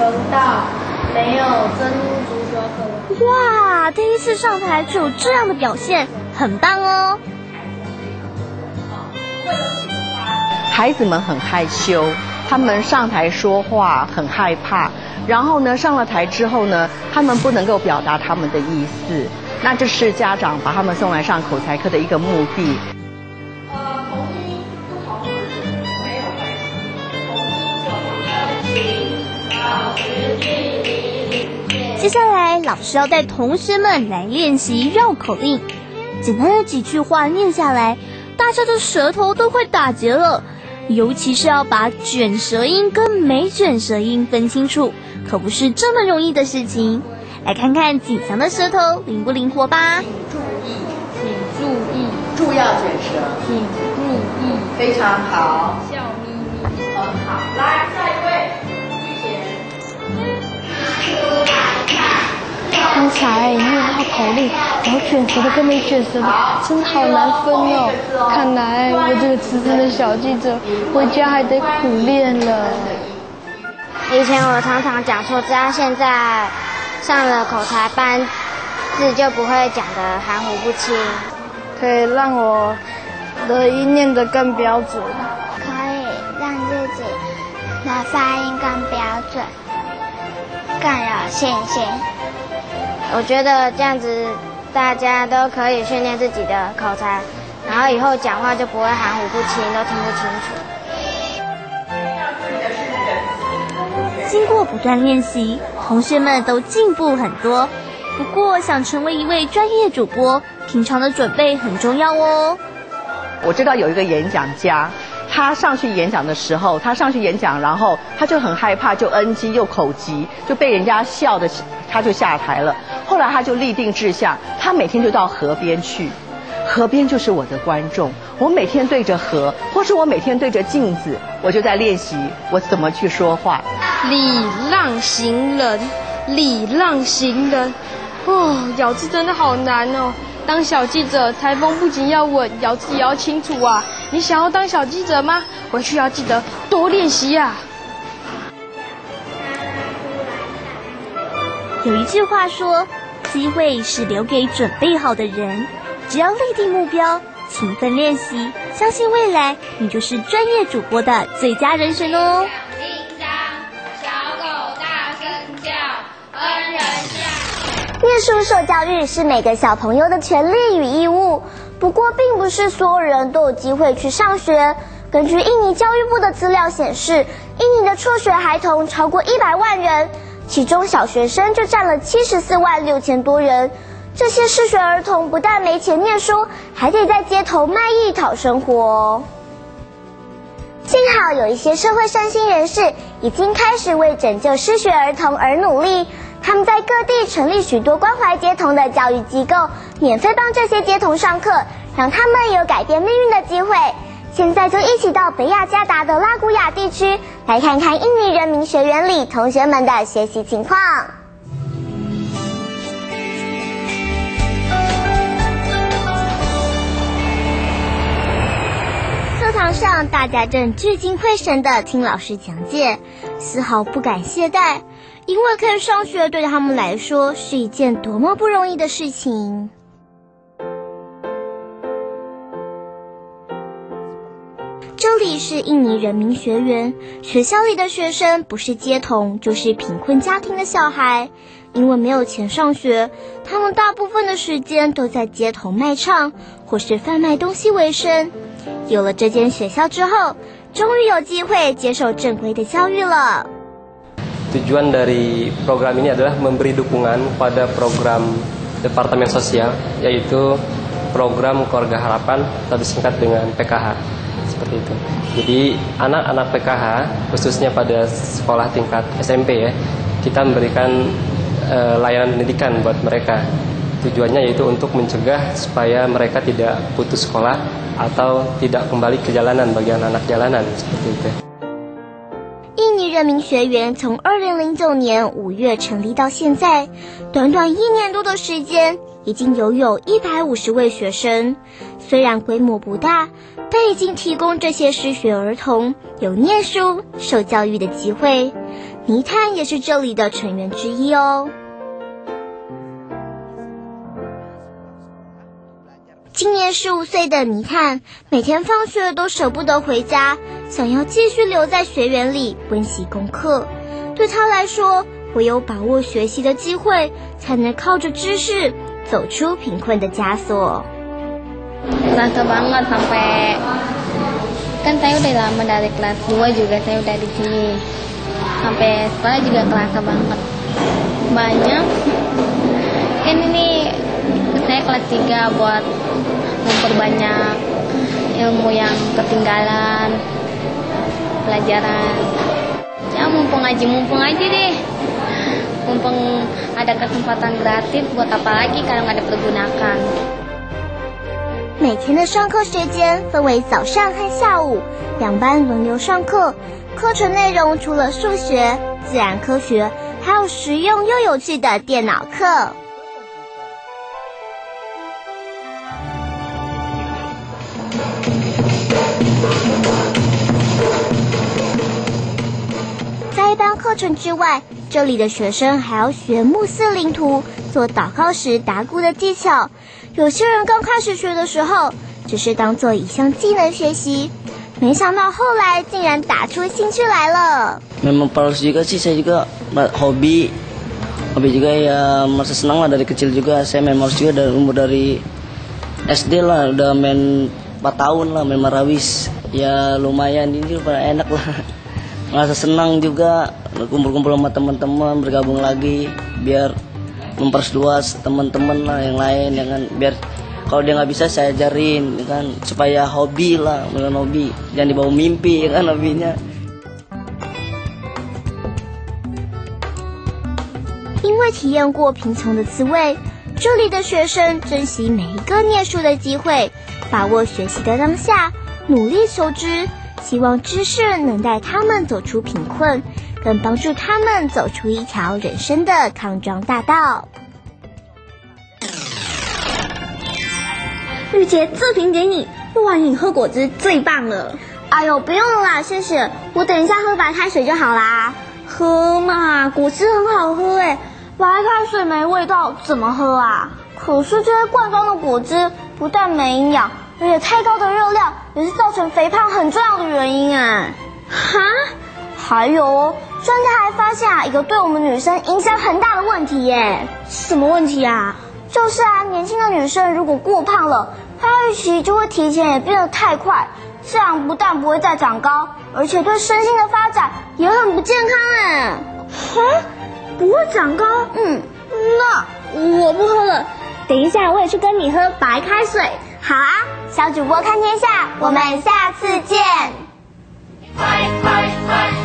求到没有真足球可玩。 哇，第一次上台就有这样的表现，很棒哦！ 孩子们很害羞，他们上台说话很害怕，然后呢，上了台之后呢，他们不能够表达他们的意思。那这是家长把他们送来上口才课的一个目的。 同音不同字没有关系，同音就保持距离。 接下来，老师要带同学们来练习绕口令。简单的几句话念下来，大家的舌头都快打结了。尤其是要把卷舌音跟没卷舌音分清楚，可不是这么容易的事情。来看看景祥的舌头灵不灵活吧。 请注意， 注要卷舌， 请注意， 非常好， 笑眯眯， 很好。来，下一位，玉贤。 刚才念绕口令，然后卷舌的跟没卷舌的，真的好难分哦。看来我这个资深的小记者，回家还得苦练了。 以前我常常讲错字，但现在上了口才班，字就不会讲得含糊不清。 可以让我的音念得更标准。 可以让自己的发音更标准，更有信心。 我觉得这样子大家都可以训练自己的口才，然后以后讲话就不会含糊不清，都听不清楚。经过不断练习，同学们都进步很多。不过想成为一位专业主播，平常的准备很重要哦。 我知道有一个演讲家，他上去演讲的时候，然后他就很害怕，就 NG 又口急，就被人家笑的，他就下台了。后来他就立定志向，他每天就到河边去，河边就是我的观众。我每天对着河，或是我每天对着镜子，我就在练习我怎么去说话。 礼让行人，礼让行人。哦，咬字真的好难哦。当小记者，台风不仅要稳，咬字也要清楚啊。你想要当小记者吗？回去要记得多练习啊。 有一句话说，机会是留给准备好的人。只要立定目标，勤奋练习，相信未来你就是专业主播的最佳人选哦。 紧张，小狗大声叫，恩人下。 念书受教育是每个小朋友的权利与义务，不过并不是所有人都有机会去上学。根据印尼教育部的资料显示，印尼的辍学孩童超过100万人，其中小学生就占了74万6千多人。这些失学儿童不但没钱念书，还得在街头卖艺讨生活。幸好有一些社会善心人士已经开始为拯救失学儿童而努力，他们在各地成立许多关怀街童的教育机构，免费帮这些街童上课，让他们有改变命运的机会。现在就一起到北雅加达的拉古雅地区，来看看印尼人民学园里同学们的学习情况。 课堂上，大家正聚精会神地听老师讲解，丝毫不敢懈怠，因为可以上学对他们来说是一件多么不容易的事情。这里是印尼人民学园，学校里的学生不是街童，就是贫困家庭的小孩。因为没有钱上学，他们大部分的时间都在街头卖唱或是贩卖东西为生。有了这间学校之后，终于有机会接受正规的教育了。 Tujuan dari program ini adalah memberi dukungan pada program Departemen Sosial, yaitu program Keluarga Harapan atau disingkat dengan PKH. Seperti itu. Jadi anak-anak PKH khususnya pada sekolah tingkat SMP ya, kita memberikan layanan pendidikan buat mereka. Tujuannya yaitu untuk mencegah supaya mereka tidak putus sekolah atau tidak kembali ke jalanan bagi anak-anak jalanan seperti itu. 印尼人民学园从2009年5月成立到现在，短短1年多的时间，已经拥有150位学生。虽然规模不大，但已经提供这些失学儿童有念书、受教育的机会。 泥炭也是这里的成员之一哦。今年15岁的泥炭，每天放学都舍不得回家，想要继续留在学园里温习功课。对他来说，唯有把握学习的机会，才能靠着知识走出贫困的枷锁。 Kerasa banget sampai kan saya udah lama dari kelas 2 juga saya udah di sini. Sampai sekolah juga kerasa banget. Banyak. Kan ini saya kelas 3 buat memperbanyak ilmu yang ketinggalan, pelajaran. Ya mumpung aja deh. Mumpung ada kesempatan gratis, buat apa lagi kalau nggak dipergunakan. 每天的上课时间分为早上和下午2班轮流上课，课程内容除了数学、自然科学，还有实用又有趣的电脑课。在一般课程之外，这里的学生还要学穆斯林图做祷告时打鼓的技巧。有些人刚开始学的时候，只是当做一项技能学习，没想到后来竟然打出兴趣来了。 Memang Paulus juga sih, saya juga hobi juga ya, merasa senang lah dari kecil juga. Saya main Paulus juga dari umur dari SD lah, udah main 4 tahun lah main Marawis. Ya lumayan, ini juga enak lah. Merasa senang juga kumpul-kumpul sama teman-teman, bergabung lagi biar memperluas teman-teman lah yang lain, ya kan, biar kalau dia nggak bisa saya ajarin, ya kan, supaya hobi lah, bukan hobi, jangan dibawa mimpi, ya kan, hobinya. 因为体验过贫穷的滋味，这里的学生珍惜每一个念书的机会，把握学习的当下，努力求知，希望知识能带他们走出贫困，更帮助他们走出一条人生的康庄大道。 玉洁，这瓶给你，用完你喝果汁最棒了。哎呦，不用了啦，谢谢，我等一下喝白开水就好啦。喝嘛，果汁很好喝诶，白开水没味道怎么喝啊？可是这些罐装的果汁不但没营养，而且太高的热量也是造成肥胖很重要的原因哎。哈？还有哦，专家还发现一个对我们女生影响很大的问题耶。什么问题啊？就是年轻的女生如果过胖了，发育期就会提前也变得太快，这样不但不会再长高，而且对身心的发展也很不健康哎。哈？不会长高？那我不喝了，等一下我也去跟你喝白开水。好啊，小主播看天下，我们下次见。 快快快！